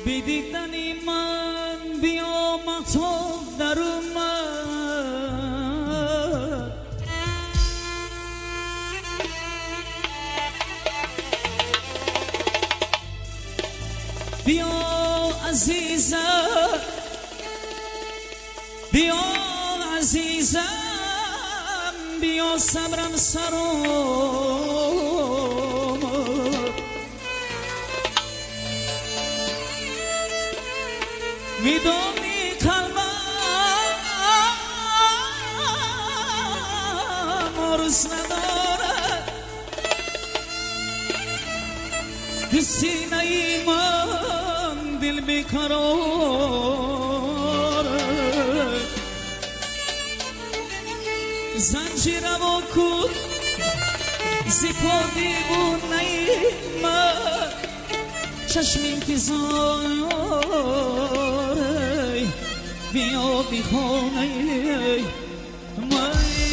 بی دیدنی من بیا مطلب در اومد بیا عزیزم بیا عزیزم بیا صبرم سرم میدونی قلبم عرض ندارد به سینه من دل بیقرار زنجیرم و کن زیپا دیوونه من چشم انتظار بیا بی خانه من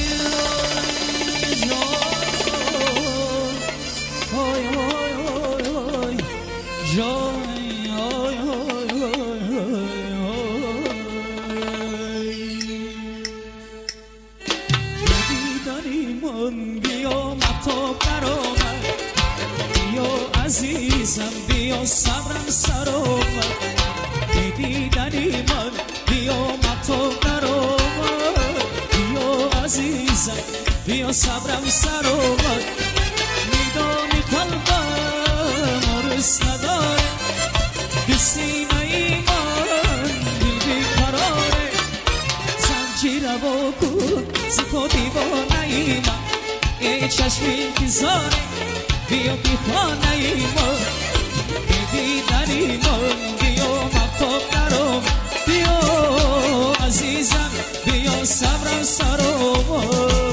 بیا مطاب در آمد بیا عزیزم بیا صبرم سر آمد دیدنی من بیا مطاب در آمد بیا عزیزم بیا صبرم سر آمد میدانی قلبم عرض نداره به سینه من دل بیقراره زنجیره با کن زیپا دیوانه من ای چشم انتظاره بیا بی خانه من دیدنی من بیا مطاب درم بیا عزیزم بیا صبرم سرم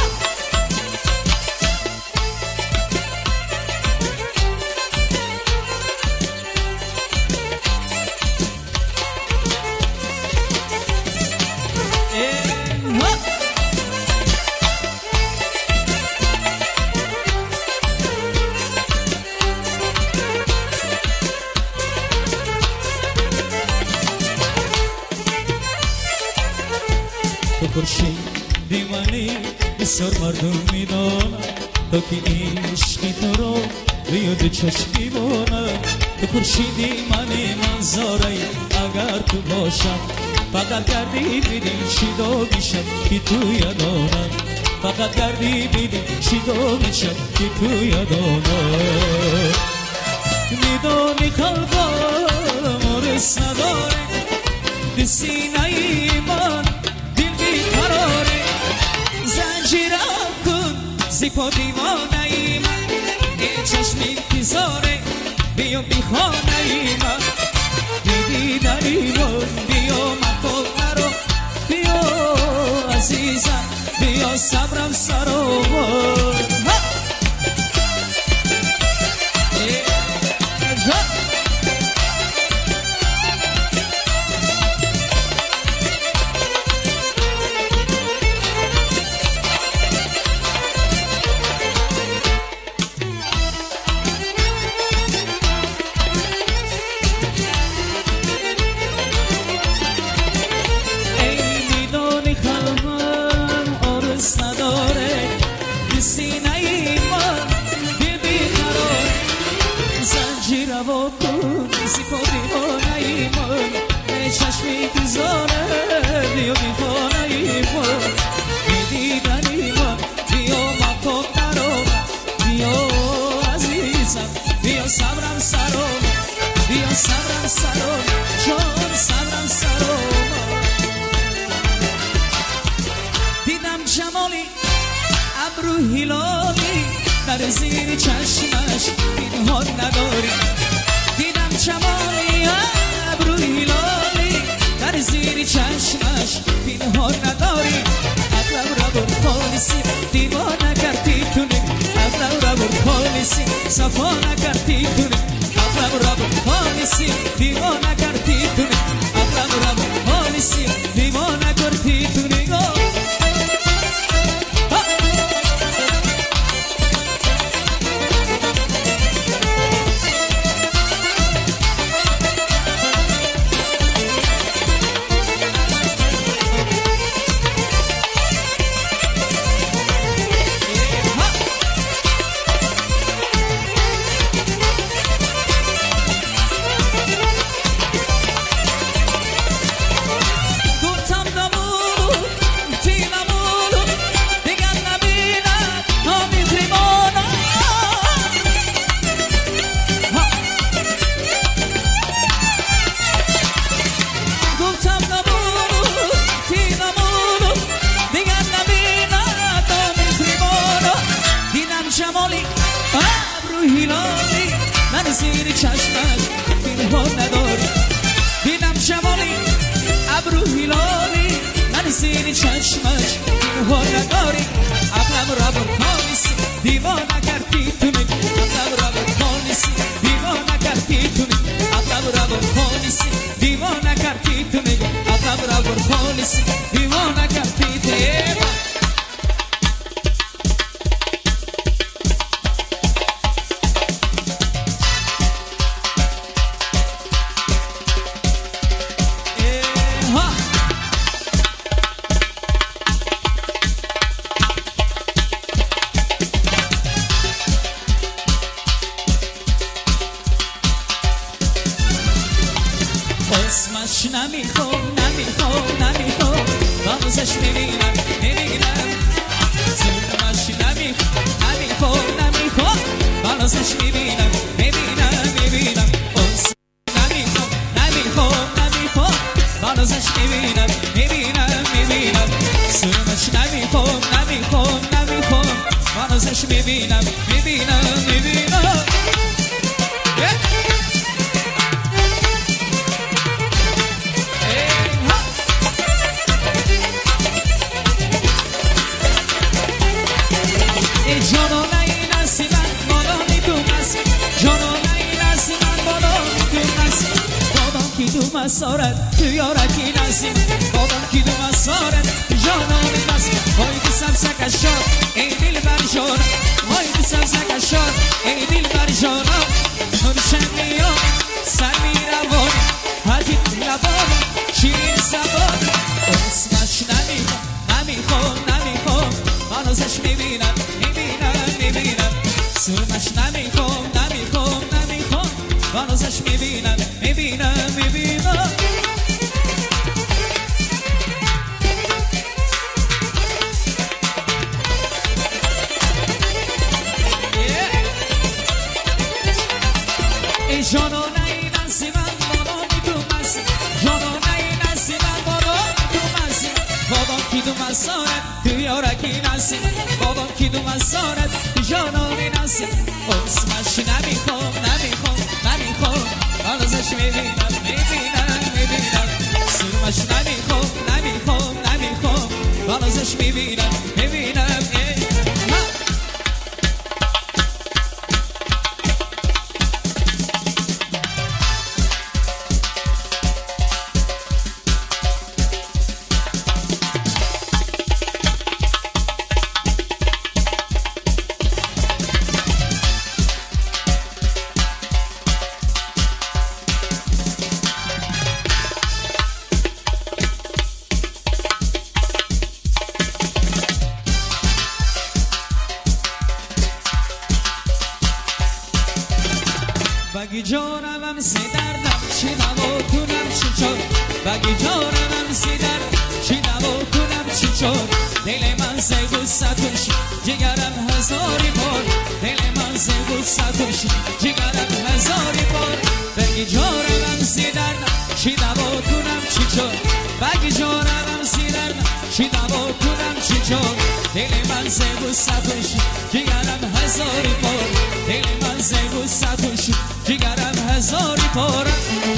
تو خورشید دیوانی بسیار مردم میدانم تا که عشقی تو رو به یاد چشم میبانم تو خورشیدی منی منظاره اگر تو باشم فقط گردی بیدی شیدا میشم که تو یادانم فقط گردی بیدی شیدا میشم که تو یادانم میدانی قلبم عرض نداره به سینه من قراره زنجیرم کن زیپا دیوانه من ای چشم انتظاره بیا بی خانه من دیدنی من بیا مطاب نرو بیا عزیزم بیا صبرم سرم و کن زیپا دیوانه من ای چشم انتظاره بیا بی خانه من دیدنی من بیا مطاب در آمد بیا عزیزم بیا صبرم سرم بیا صبرم سرم جان صبرم سرم دیدم جمالی ابرو هلالی در زیر چشمش پنهان نداری دیدم جمالی ابرو هلالی در زیر چشمش پنهان نداری اقلم را بر پالیسی دیوانه کردی تونه اقلم را بر پالیسی صفا نکردی تونه اقلم را بر پالیسی دیوانه کردی تونه اقلم را بر پالیسی دیوانه کردی تونه بر پلیسی دیوانه کرد پیته اسمش نمیخوام بازش میبینم زمش نمیخوام بازش میبینم اسمش نمیخوام بازش میبینم زمش نمیخوام بازش میبینم مسارت تو یارکی نسیم بابام کی دو مسارت جانم نسیم های تو سبسک شاد ای دل بر جانم های تو سبسک شاد ای دل بر جانم هرشن میام سر میروان هر کی لبان شیرین زبان اسمش نمیخوام بازش میبینم سرمش نمیخوام بازش میبینم ای جانانه این نسیمم بابام تو مسی جانانه این نسیمم بابام تو مسی بابام کی دو مسارت تو یارکی نسیم بابام کی دو مسارت جانانه نسیم اسمش نمیخوام بازش میبینم سرمش نمیخوام بازش میبینم بگی جانم سی دردم چی نوا کنم چی شد بگی جانم سی دردم چی نوا کنم چی شد دل من زیب و ستوش جگرم هزاری بار دل من زیب و ستوش جگرم هزاری بار بگی جانم سی دردم چی نوا کنم چی شد بگی جانم سی دردم چی نوا کنم چی شد دل من زیب و ستوش جگرم هزاری بار دل من زیب و ستوش جگرم هزاری پاره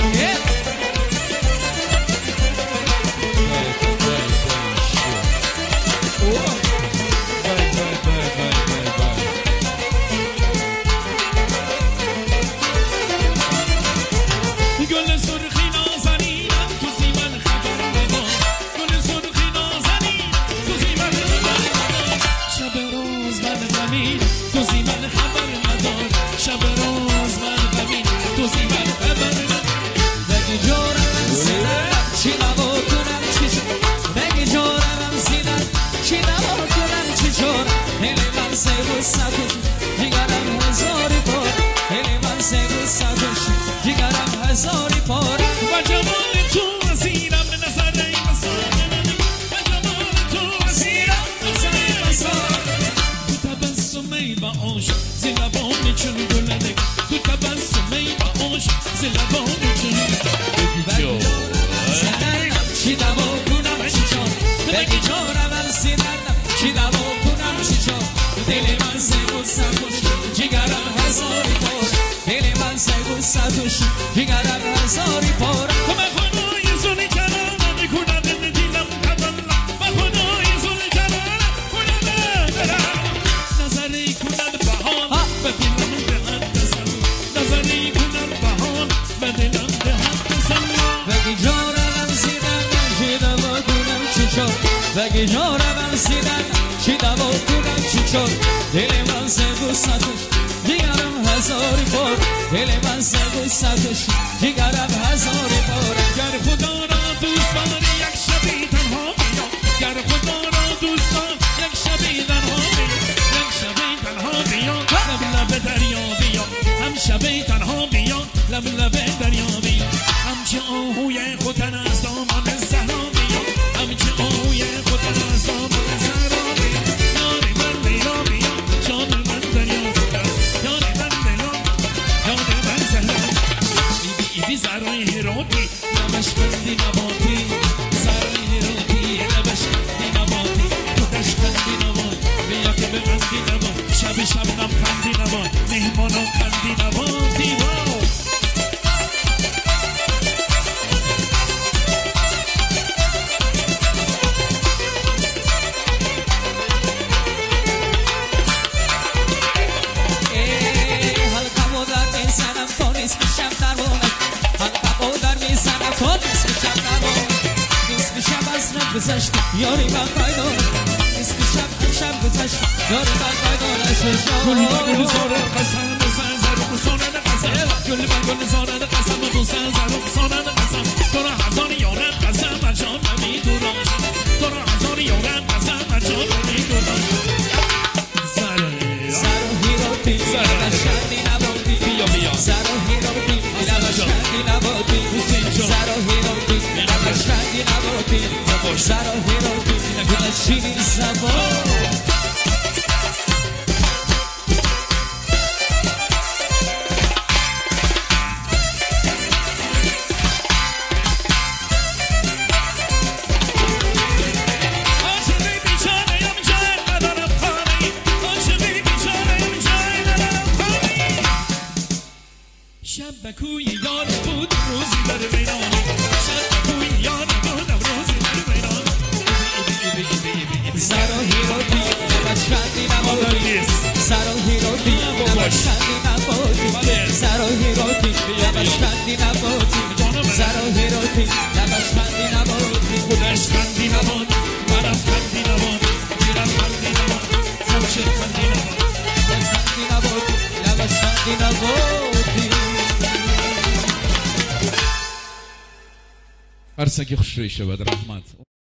گل سرخی نازنینم تو زیمن خبر ندار گل سرخی نازنینم تو زیمن خبر ندار شب روز من غمین تو زیمن خبر ندار شب روز من غمین تو زیمن خبر ندار بگی جورم زیدم چی نوا کنم چی شد بگی جورم زیدم چی نوا کنم چی شد دل من سیب و ستوش جگرم هزاری بار دل من سیب و ستوش جگرم هزاری بار و جمال تو اسیرم به نظر مسار و جمال تو اسیرم به نظر مسار تو تبسمی و عاشق زلبانی چون گلنگ تو تبسمی و عاشق زلبانی چون گلنگ چی دوا کنم چی شد بگی جانم سیدردم چی دوا کنم چی شد دل من سیب و ستوش جگرم هزاری بار دل من سیب و ستوش جگرم هزاری بار به خدای زل جلالم میکنم دلم کدلم به خدای زل جلالم کنم نظری کنم بهان به دلم دهد تسل نظری کنم بهان به دلم دهد تسل بگی جانم زیدم چی دوا بگی جانم سیدن چی دوا کنم چی چون دل من سگو ستش دیگرم هزاری بار دل من سگو ستش دیگرم هزاری بار گر خدا را دوست داری یک شبی تنها بیا گر خدا را دوست داری یک شبی تنها بیا یک شبی تنها بیا لب لب دریا بیا هم شبی تنها بیا لب لب دریا بیا همچه آهوی خوتن از دامان زهرا بیا همچه آهوی خوتن از دامان زهرا بیا یار من لیلا بیا جان من دریا بیا یار من لیلا یار من زهرا ایبی زهرای هیروتی نمش بندی نباتی زهرای هیروتی نمش بندی نباتی خودش بندی نبات بیا که به بندی نبات شب شبنم خندی نبات مهمانم خندی نباتی واو گذشت یاری من فایدان اسم شب گذشت یاری من فایدان گل من گل زاره قسم بزن زرم سانه قسم گل من گل زاره قسم بزن زرم سانه قسم تو را هزار یارم قسم اجان نمیدونم تو را هزار یارم قسم اجان نمیدونم زره هیروتی لبشندی نبودی بیا بیا زره هیروتی لبشندی نبودی زره هیروتی لبشندی نبودی زره هیروتی لبشندی زبان شب کوی یار بود روزی در میدان شب کوی یار بود روزی در میدان زره هیروتی لبشندی نبودی زره هیروتی لبشندی نبودی زره هیروتی لبشندی نبودی زره هیروتی لبشندی نبودی خودش خندی نبود منم خندی نبود میرم خندی نبود همشه خندی نبود خندی نبود لبشندی نبودی هر سگی خوش روی شود رحمت